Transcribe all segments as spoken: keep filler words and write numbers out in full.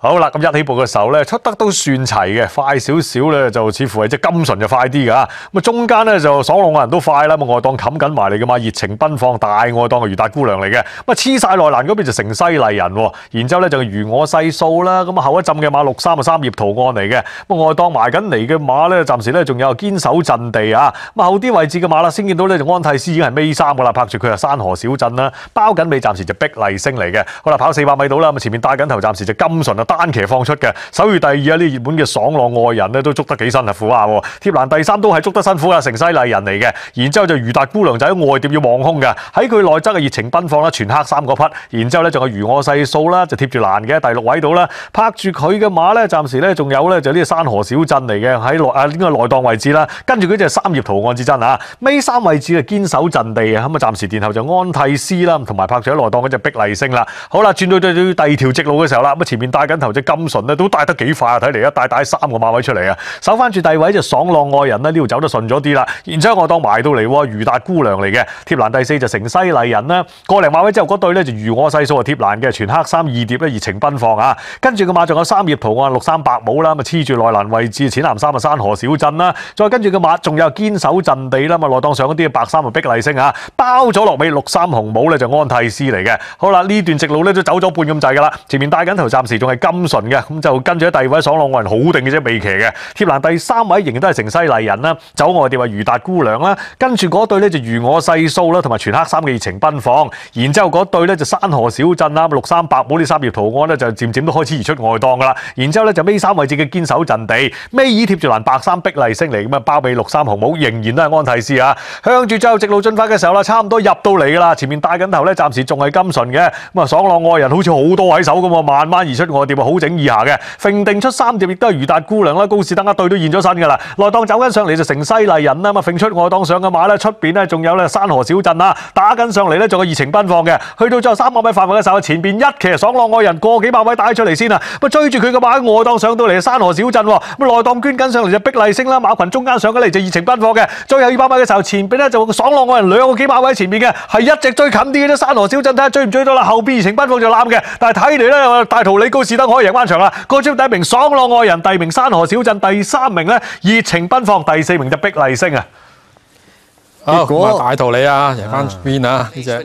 好啦，咁一起步嘅時候咧，出得都算齊嘅，快少少咧就似乎係隻金純就快啲㗎。咁啊中間咧就爽朗嘅人都快啦，咁外檔冚緊埋嚟㗎嘛，熱情奔放大外檔嘅余達姑娘嚟嘅，咁啊黐晒內欄嗰邊就城西麗人喎，然之後咧就如我細數啦，咁啊後一浸嘅馬六三啊三葉圖案嚟嘅，咁外檔埋緊嚟嘅馬咧，暫時咧仲有堅守陣地啊，咁後啲位置嘅馬啦，先見到咧就安泰斯已經係尾三㗎啦，拍住佢係山河小鎮啦，包緊尾暫時就碧麗星嚟嘅，好啦跑四百米到啦，咁前面帶緊頭暫時就金純啊。單騎放出嘅，首月第二啊！呢熱門嘅爽朗愛人咧都捉得幾辛苦下喎。貼欄第三都係捉得辛苦啊，城西麗人嚟嘅。然之後就余達姑娘就喺外碟要望空嘅，喺佢內側嘅熱情奔放啦，全黑三個匹。然之後咧仲有如我細數啦，就貼住欄嘅第六位度啦，拍住佢嘅馬咧，暫時咧仲有咧就呢個山河小鎮嚟嘅喺內啊呢個內檔位置啦。跟住佢就三葉圖案至真啊，尾三位置嘅堅守陣地啊，咁啊暫時殿後就安泰斯啦，同埋拍住喺內檔嗰隻碧麗星啦。好啦，轉到對對第二條直路嘅時候啦，咁前面帶緊頭隻金純咧都帶得幾快啊！睇嚟一帶帶三個馬位出嚟啊！守翻住第二位就爽朗愛人啦，呢度走得順咗啲啦。然之後我當埋到嚟喎，余達姑娘嚟嘅貼欄第四就城西麗人啦，個零馬位之後嗰對咧就如我細數啊貼欄嘅全黑衫二碟咧熱情奔放啊！跟住個馬仲有三葉圖案六三白帽啦，咁啊黐住內欄位置淺藍衫啊山河小鎮啦，再跟住個馬仲有堅守陣地啦，咁啊內檔上嗰啲白衫啊碧麗星啊，包咗落尾六三紅帽咧就安泰斯嚟嘅。好啦，呢段直路咧都走咗半咁滯㗎啦，前面帶緊頭暫時仲係金純嘅，咁就跟住喺第二位爽朗愛人好定嘅啫，未騎嘅貼欄第三位仍然都係城西麗人啦，走外碟話余達姑娘啦，跟住嗰對咧就如我細數啦，同埋全黑衫嘅熱情奔放，然之後嗰對咧就山河小鎮啦，六三白帽呢三葉圖案咧就漸漸都開始移出外檔㗎啦，然之後咧就尾三位置嘅堅守陣地，尾二貼住欄白衫碧麗星嚟咁啊，包尾六三紅帽仍然都係安泰斯啊，向住最後直路進發嘅時候啦，差唔多入到嚟㗎啦，前面帶緊頭咧暫時仲係金純嘅，咁啊爽朗愛人好似好多位手咁喎，慢慢移出外碟啊，好整以下嘅，揈定出三碟亦都係余達姑娘啦，高士登一對都現咗身㗎啦，內檔走緊上嚟就城西麗人啦，咁啊揈出外檔上嘅馬咧，出邊咧仲有咧山河小鎮啦，打緊上嚟咧仲有熱情奔放嘅，去到最後三百米範圍嘅時候，前邊一騎爽朗愛人過幾百米帶出嚟先啊，咁追住佢嘅馬喺外檔上到嚟山河小鎮喎，咁內檔捐緊上嚟就碧麗星啦，馬群中間上緊嚟就熱情奔放嘅，最後二百米嘅時候前邊咧就爽朗愛人兩個幾馬位前面嘅，係一直追近啲嘅啫，山河小鎮睇下追唔追到啦，後邊熱情奔放就攬嘅，但係睇嚟咧大圖理高士登可以贏翻場啦，個招第一名爽朗愛人，第二名山河小鎮，第三名咧熱情奔放，第四名就碧麗星啊！ 結果大道理啊，贏翻邊啊呢隻。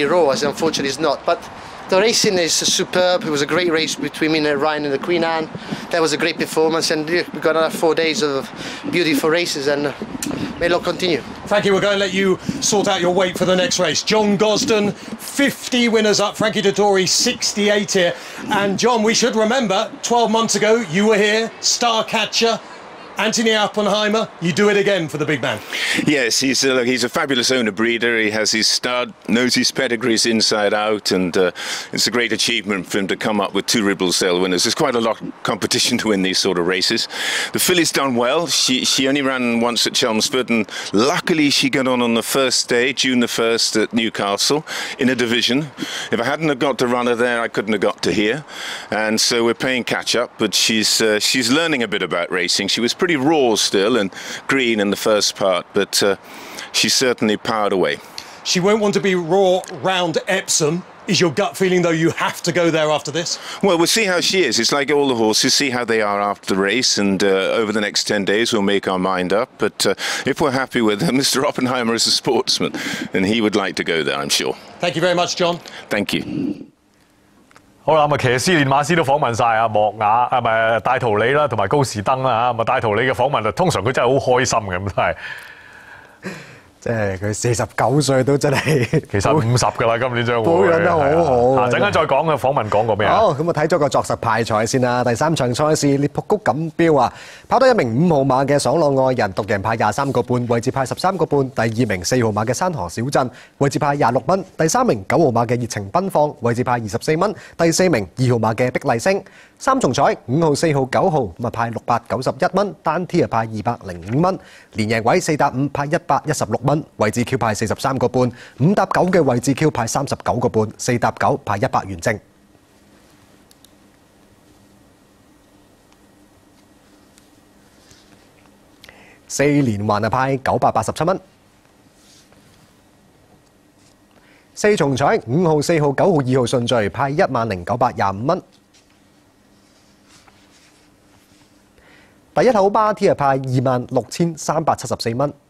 The racing is superb. It was a great race between me and Ryan and the Queen Anne. That was a great performance, and we've got another four days of beautiful races, and may luck continue. Thank you. We're going to let you sort out your weight for the next race. John Gosden, fifty winners up. Frankie Dettori, sixty-eight here. And John, we should remember, twelve months ago, you were here, star catcher. Anthony Oppenheimer, you do it again for the big man. Yes, he's a, he's a fabulous owner breeder. He has his stud, knows his pedigrees inside out, and uh, it's a great achievement for him to come up with two Ribblesdale winners. There's quite a lot of competition to win these sort of races. The filly's done well. She she only ran once at Chelmsford, and luckily she got on on the first day, June the first at Newcastle, in a division. If I hadn't have got to run her there, I couldn't have got to here. And so we're playing catch up, but she's uh, she's learning a bit about racing. She was pretty Pretty raw still and green in the first part, but uh, she's certainly powered away. She won't want to be raw round Epsom. Is your gut feeling, though, you have to go there after this? Well, we'll see how she is. It's like all the horses, see how they are after the race, and uh, over the next ten days we'll make our mind up. But uh, if we're happy with her, Mister Oppenheimer is a sportsman, and he would like to go there, I'm sure. Thank you very much, John. Thank you. 好啦，咁啊騎師連馬師都訪問晒啊莫雅啊咪戴圖理啦，同埋高士登啦嚇，咁啊戴圖理嘅訪問啊，通常佢真係好開心嘅咁都係。 即係佢四十九歲都真係， 其實五十㗎啦，今年將會保養得好好。 啊，陣間再講嘅訪問講過咩啊？ 好，咁啊睇咗個作實派賽先啦。第三場賽事列卜谷錦標啊，跑到一名五號馬嘅爽朗愛人，獨贏派廿三個半，位置派十三個半。第二名四號馬嘅山河小鎮，位置派廿六蚊。第三名九號馬嘅熱情奔放，位置派二十四蚊。第四名二號馬嘅碧麗星。三重彩五號、四號、九號咁啊派六百九十一蚊，單 T 啊派二百零五蚊，連贏位四搭五派一百一十六蚊，位置 Q 派四十三個半，五搭九嘅位置 Q 派三十九個半，四搭九派一百元正。四連環啊派九百八十七蚊。四重彩五號、四號、九號、二號順序派一萬零九百廿五蚊。 第一口孖 T 係派二萬六千三百七十四蚊。